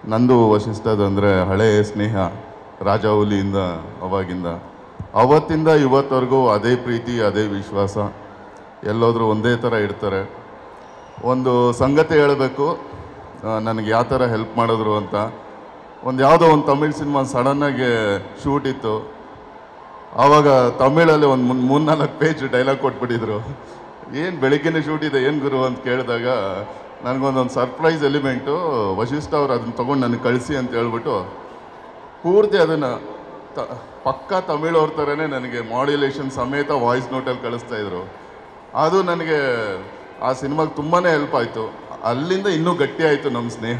ನಂದು ವಶಿಷ್ಠದಂದರೆ ಹಳೆಯ ಸ್ನೇಹ, ರಾಜಾಹುಲಿಯಿಂದ ಅವಾಗಿಂದ ಅವತ್ತಿಂದ ಇವತ್ತವರೆಗೂ ಅದೇ ಪ್ರೀತಿ, ಅದೇ ವಿಶ್ವಾಸ, ಎಲ್ಲೋದ್ರೂ ಒಂದೇ ಥರ ಇರ್ತಾರೆ. ಒಂದು ಸಂಗತಿ ಹೇಳಬೇಕು, ನನಗೆ ಯಾವ ಥರ ಹೆಲ್ಪ್ ಮಾಡಿದ್ರು ಅಂತ. ಯಾವುದೋ ಒಂದು ತಮಿಳ್ ಸಿನಿಮಾ ಸಡನ್ನಾಗಿ ಶೂಟ್ ಇತ್ತು. ಆವಾಗ ತಮಿಳಲ್ಲಿ ಒಂದು 3-4 ಪೇಜ್ ಡೈಲಾಗ್ ಕೊಟ್ಬಿಟ್ಟಿದ್ರು. ಏನು ಬೆಳಿಗ್ಗೆನೇ ಶೂಟ್ ಇದೆ ಏನು ಗುರು ಅಂತ ಕೇಳಿದಾಗ ನನಗೊಂದೊಂದು ಸರ್ಪ್ರೈಸ್ ಎಲಿಮೆಂಟು, ವಶಿಷ್ಠ ಅವ್ರು ಅದನ್ನು ತೊಗೊಂಡು ನನಗೆ ಕಳಿಸಿ ಅಂತ ಹೇಳ್ಬಿಟ್ಟು ಪೂರ್ತಿ ಅದನ್ನು ಪಕ್ಕಾ ತಮಿಳವ್ರ ಥರನೇ ನನಗೆ ಮಾಡ್ಯುಲೇಷನ್ ಸಮೇತ ವಾಯ್ಸ್ ನೋಟಲ್ಲಿ ಕಳಿಸ್ತಾಯಿದ್ರು. ಅದು ನನಗೆ ಆ ಸಿನಿಮಾಗೆ ತುಂಬಾ ಹೆಲ್ಪ್ ಆಯಿತು. ಅಲ್ಲಿಂದ ಇನ್ನೂ ಗಟ್ಟಿ ಆಯಿತು ನಮ್ಮ ಸ್ನೇಹ.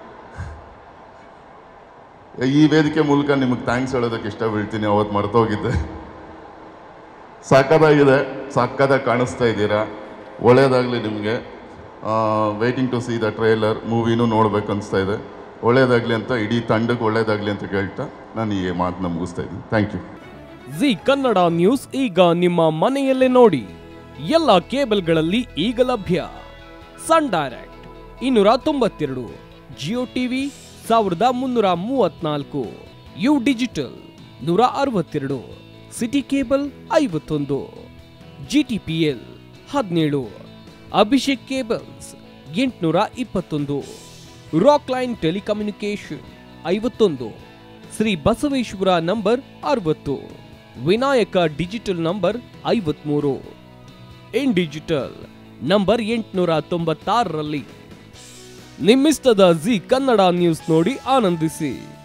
ಈ ವೇದಿಕೆ ಮೂಲಕ ನಿಮಗೆ ಥ್ಯಾಂಕ್ಸ್ ಹೇಳೋದಕ್ಕೆ ಇಷ್ಟಪಡ್ತೀನಿ. ಅವತ್ತು ಮರ್ತೋಗಿದ್ದೆ. ಸಕ್ಕದಾಗಿದೆ, ಸಕ್ಕದಾಗಿ ಕಾಣಿಸ್ತಾ ಇದ್ದೀರಾ, ಒಳ್ಳೆಯದಾಗಲಿ ನಿಮಗೆ. Waiting to see the trailer. ಮೂವಿನೂ ನೋಡ್ಬೇಕು ಅನಿಸ್ತಾ ಇದೆ. ಒಳ್ಳೆಯದಾಗಲಿ ಅಂತ, ಇಡೀ ತಂಡಕ್ಕೆ ಒಳ್ಳೆಯದಾಗಲಿ ಅಂತ ಕೇಳ್ತಾ ನಾನು ಈ ಮಾತನ್ನ ಮುಗಿಸ್ತಾ ಇದ್ದೀನಿ. Thank you. Zee Kannada news ಈಗ ನಿಮ್ಮ ಮನೆಯಲ್ಲೇ ನೋಡಿ. ಎಲ್ಲ ಕೇಬಲ್ಗಳಲ್ಲಿ ಈಗ ಲಭ್ಯ. Sun Direct 292, Jio TV 1334, U digital 162, city cable 51, GTPL 17, Abhishek cables 821, rock line telecommunication 51, Shri Basaveshwara number 60, Vinayaka digital number 53, in digital number 896ರಲ್ಲಿ. ನಿಮ್ಮಿಸ್ತದ ಜಿ ಕನ್ನಡ ನ್ಯೂಸ್ ನೋಡಿ ಆನಂದಿಸಿ.